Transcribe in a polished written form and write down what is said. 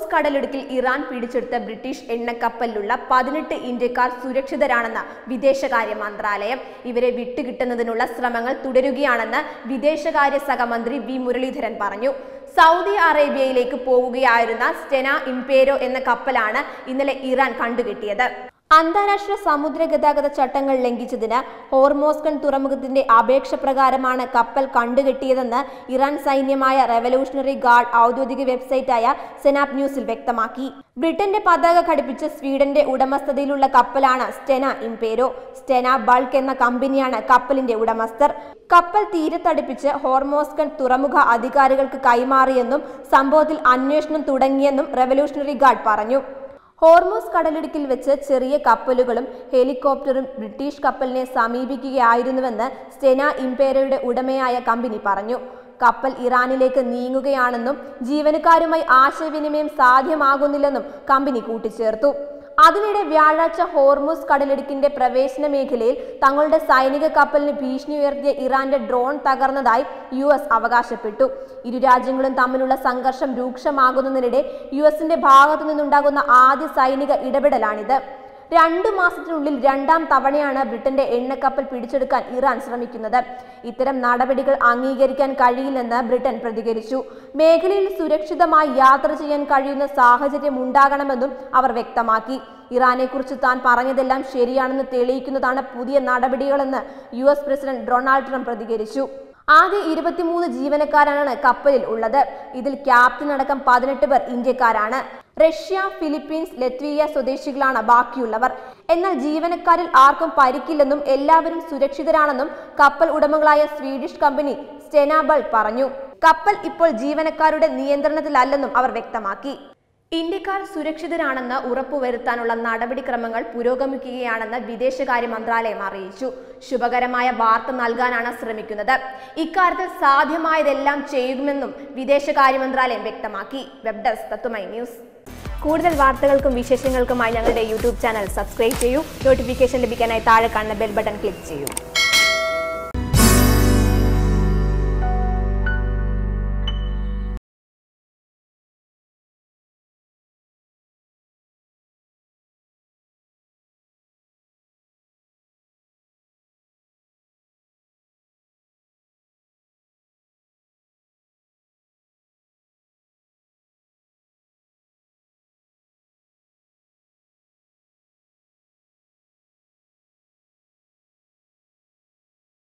Hormuz കടലിടുക്കിൽ Iran പിടിച്ചെടുത്ത British എണ്ണക്കപ്പലിലുള്ള 18 ഇന്ത്യക്കാർ സുരക്ഷിതരാണെന്ന് വിദേശകാര്യ മന്ത്രാലയം. ഇവരെ വിട്ടുകിട്ടുന്നതിനുള്ള ശ്രമങ്ങൾ തുടരുകയാണെന്ന് വിദേശകാര്യ സഹമന്ത്രി വി മുരളീധരൻ പറഞ്ഞു. സൗദി അറേബ്യയിലേക്ക് പോവുകയായിരുന്ന സ്റ്റെന ഇംപേരോ എന്ന കപ്പലാണ് ഇന്നലെ ഇറാൻ കണ്ടുകെട്ടിയത്. അന്താരാഷ്ട്ര സമുദ്ര ഗതാഗത ചട്ടങ്ങൾ ലംഘിച്ചതിന് ഹോർമോസ്കൺ തുറമുഖത്തിന്റെ അപേക്ഷ പ്രകാരമാണ് കപ്പൽ കണ്ടുകെട്ടിയതെന്ന് ഇറാൻ സൈന്യമായ റെവല്യൂഷണറി ഗാർഡ് ഔദ്യോഗിക വെബ്സൈറ്റായ സെനാപ് ന്യൂസിൽ വ്യക്തമാക്കി. ബ്രിട്ടന്റെ പതാക ഘടിപ്പിച്ച സ്വീഡന്റെ ഉടമസ്ഥതയിലുള്ള കപ്പലാണ് സ്റ്റെന ഇംപേരോ. സ്റ്റെന ബൾക്ക് എന്ന കമ്പനിയാണ് കപ്പലിന്റെ ഉടമസ്ഥർ. കപ്പൽ തീരത്തടുപ്പിച്ച് ഹോർമോസ്കൺ തുറമുഖ അധികാരികൾക്ക് കൈമാറിയെന്നും സംഭവത്തിൽ അന്വേഷണം തുടങ്ങിയെന്നും റെവല്യൂഷണറി ഗാർഡ് പറഞ്ഞു. ഹോർമൂസ് കടലിടുക്കിൽ വെച്ച് ചെറിയ കപ്പലുകളും ഹെലികോപ്റ്ററും ബ്രിട്ടീഷ് കപ്പലിനെ സമീപിക്കുകയായിരുന്നുവെന്ന് സ്റ്റെന ഇംപേരോയുടെ ഉടമയായ കമ്പനി പറഞ്ഞു. കപ്പൽ ഇറാനിലേക്ക് നീങ്ങുകയാണെന്നും ജീവനക്കാരുമായി ആശയവിനിമയം സാധ്യമാകുന്നില്ലെന്നും കമ്പനി കൂട്ടിച്ചേർത്തു. അതിനിടെ വ്യാഴാഴ്ച ഹോർമൂസ് കടലിടുക്കിന്റെ പ്രവേശന മേഖലയിൽ തങ്ങളുടെ സൈനിക കപ്പലിന് ഭീഷണി ഉയർത്തിയ ഇറാന്റെ ഡ്രോൺ തകർന്നതായി US അവകാശപ്പെട്ടു. ഇരു രാജ്യങ്ങളും തമ്മിലുള്ള സംഘർഷം രൂക്ഷമാകുന്നതിനിടെ USന്റെ ഭാഗത്തു നിന്നുണ്ടാകുന്ന ആദ്യ സൈനിക ഇടപെടലാണിത്. 2 മാസത്തിനുള്ളിൽ 2ാം തവണയാണ് ബ്രിട്ടന്റെ എണ്ണക്കപ്പൽ പിടിച്ചെടുക്കാൻ ഇറാൻ ശ്രമിക്കുന്നത്. ഇത്തരം നടപടികൾ അംഗീകരിക്കാൻ കഴിയില്ലെന്ന് ബ്രിട്ടൻ പ്രതികരിച്ചു. മേഖലയിൽ സുരക്ഷിതമായി യാത്ര ചെയ്യാൻ കഴിയുന്ന സാഹചര്യം ഉണ്ടാകണമെന്നും അവർ വ്യക്തമാക്കി. ഇറാനെക്കുറിച്ച് താൻ പറഞ്ഞതെല്ലാം ശരിയാണെന്ന് തെളിയിക്കുന്നതാണ് പുതിയ നടപടികളെന്ന് US പ്രസിഡന്റ് ഡൊണാൾഡ് ട്രംപ് പ്രതികരിച്ചു. ആകെ 23 ജീവനക്കാരാണ് കപ്പലിൽ ഉള്ളത്. ഇതിൽ ക്യാപ്റ്റൻ അടക്കം 18 പേർ ഇന്ത്യക്കാരാണ്. റഷ്യ, ഫിലിപ്പീൻസ്, ലത്വിയ സ്വദേശികളാണ് ബാക്കിയുള്ളവർ. എന്നാൽ ജീവനക്കാരിൽ ആർക്കും പരിക്കില്ലെന്നും എല്ലാവരും സുരക്ഷിതരാണെന്നും കപ്പൽ ഉടമകളായ സ്വീഡിഷ് കമ്പനി സ്റ്റെന ബൾക്ക് പറഞ്ഞു. കപ്പൽ ഇപ്പോൾ ജീവനക്കാരുടെ നിയന്ത്രണത്തിലല്ലെന്നും അവർ വ്യക്തമാക്കി. ഇന്ത്യക്കാർ സുരക്ഷിതരാണെന്ന് ഉറപ്പുവരുത്താനുള്ള നടപടിക്രമങ്ങൾ പുരോഗമിക്കുകയാണെന്ന് വിദേശകാര്യ മന്ത്രാലയം അറിയിച്ചു. ശുഭകരമായ വാർത്ത നൽകാനാണ് ശ്രമിക്കുന്നത്. ഇക്കാര്യത്തിൽ സാധ്യമായതെല്ലാം ചെയ്യുമെന്നും വിദേശകാര്യ മന്ത്രാലയം വ്യക്തമാക്കി. Web desk Tatwamayi news. കൂടുതൽ വാർത്തകൾക്കും വിശേഷങ്ങൾക്കുമായി ഞങ്ങളുടെ YouTube ചാനൽ സബ്സ്ക്രൈബ് ചെയ്യൂ. നോട്ടിഫിക്കേഷൻ ലഭിക്കാനായി താഴെ കാണുന്ന ബെൽ ബട്ടൺ ക്ലിക്ക് ചെയ്യൂ.